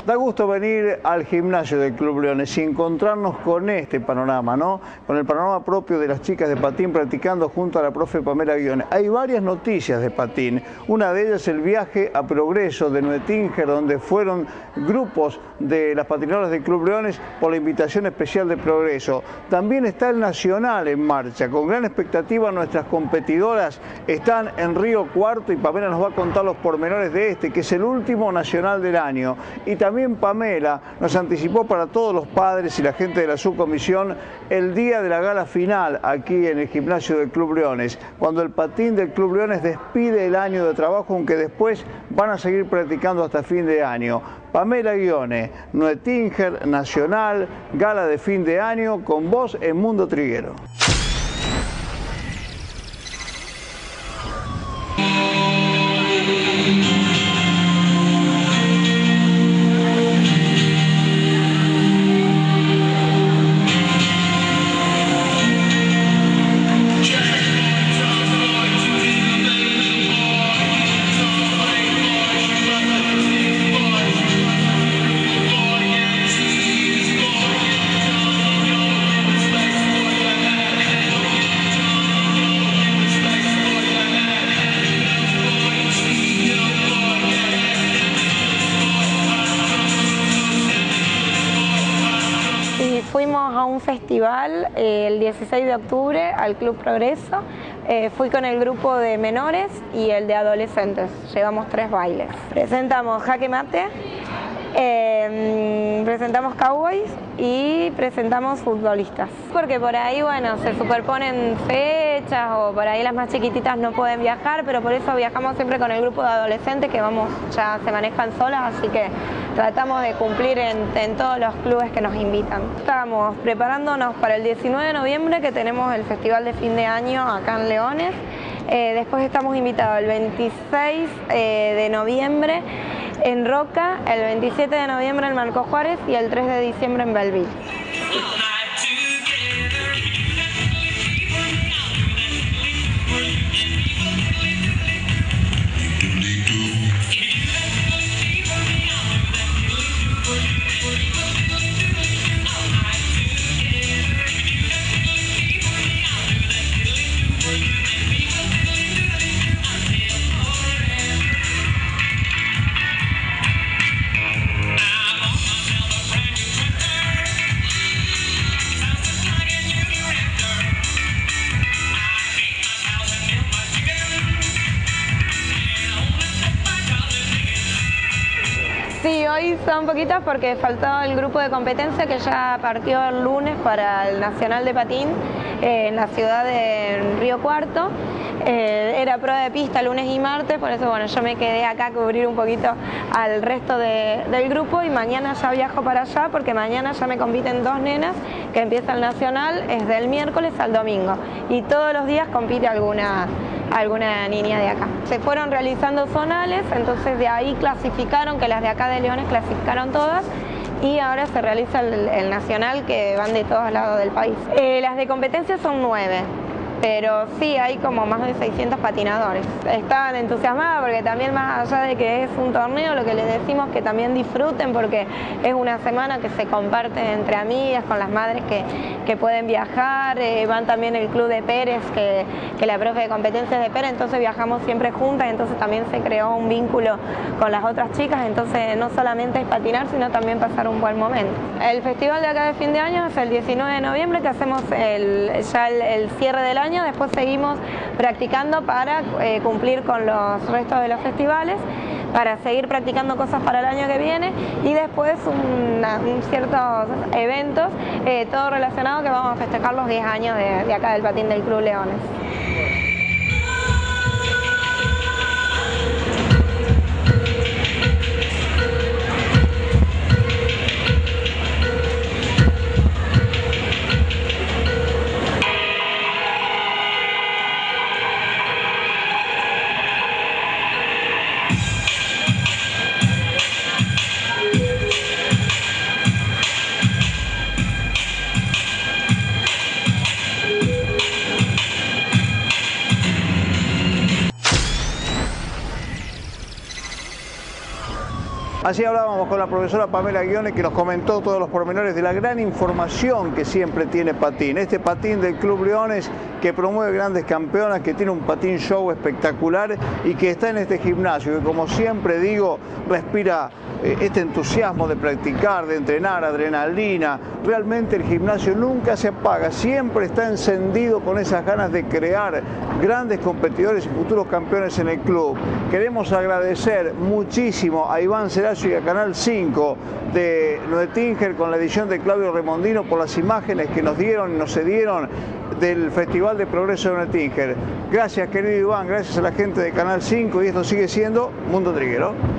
Da gusto venir al gimnasio del Club Leones y encontrarnos con este panorama, ¿no? Con el panorama propio de las chicas de patín practicando junto a la profe Pamela Guione. Hay varias noticias de patín. Una de ellas el viaje a Progreso de Nuetinger, donde fueron grupos de las patinadoras del Club Leones por la invitación especial de Progreso. También está el Nacional en marcha. Con gran expectativa nuestras competidoras están en Río Cuarto y Pamela nos va a contar los pormenores de este, que es el último nacional del año. Y también Pamela nos anticipó para todos los padres y la gente de la subcomisión el día de la gala final aquí en el gimnasio del Club Leones, cuando el patín del Club Leones despide el año de trabajo, aunque después van a seguir practicando hasta fin de año. Pamela Guione, Nuetinger, Nacional, gala de fin de año, con vos en Mundo Triguero. Fuimos a un festival el 16 de octubre al Club Progreso. Fui con el grupo de menores y el de adolescentes. Llevamos 3 bailes. Presentamos jaque mate, presentamos cowboys y presentamos futbolistas. Porque por ahí, bueno, se superponen fechas o por ahí las más chiquititas no pueden viajar, pero por eso viajamos siempre con el grupo de adolescentes que ya se manejan solas, así que tratamos de cumplir en todos los clubes que nos invitan. Estamos preparándonos para el 19 de noviembre que tenemos el festival de fin de año acá en Leones. Después estamos invitados el 26 de noviembre en Roca, el 27 de noviembre en Marco Juárez y el 3 de diciembre en Belleville. Sí, hoy son poquitas porque faltó el grupo de competencia que ya partió el lunes para el Nacional de Patín en la ciudad de Río Cuarto. Era prueba de pista lunes y martes, por eso bueno, yo me quedé acá a cubrir un poquito al resto del grupo y mañana ya viajo para allá porque mañana ya me compiten 2 nenas que empieza el Nacional, es del miércoles al domingo y todos los días compite alguna niña de acá. Se fueron realizando zonales, entonces de ahí clasificaron, que las de acá de Leones clasificaron todas y ahora se realiza el nacional que van de todos lados del país. Las de competencia son 9. Pero sí, hay como más de 600 patinadores. Estaban entusiasmadas porque también más allá de que es un torneo, lo que les decimos que también disfruten porque es una semana que se comparte entre amigas, con las madres que pueden viajar, van también el club de Pérez, que la profe de competencias de Pérez, entonces viajamos siempre juntas, entonces también se creó un vínculo con las otras chicas, entonces no solamente es patinar, sino también pasar un buen momento. El festival de acá de fin de año es el 19 de noviembre, que hacemos ya el cierre del año. Después seguimos practicando para cumplir con los restos de los festivales, para seguir practicando cosas para el año que viene y después ciertos eventos, todo relacionado que vamos a festejar los 10 años de acá del patín del Club Leones. Así hablábamos con la profesora Pamela Guione, que nos comentó todos los pormenores de la gran información que siempre tiene Patín. Este patín del Club Leones que promueve grandes campeonas, que tiene un patín show espectacular y que está en este gimnasio, que como siempre digo, respira este entusiasmo de practicar, de entrenar, adrenalina. Realmente el gimnasio nunca se apaga, siempre está encendido con esas ganas de crear grandes competidores y futuros campeones en el club. Queremos agradecer muchísimo a Iván Seracio y a Canal 5 de Nuetinger con la edición de Claudio Remondino por las imágenes que nos dieron y nos cedieron del Festival de Progreso de Nuetinger. Gracias, querido Iván, gracias a la gente de Canal 5, y esto sigue siendo Mundo Triguero.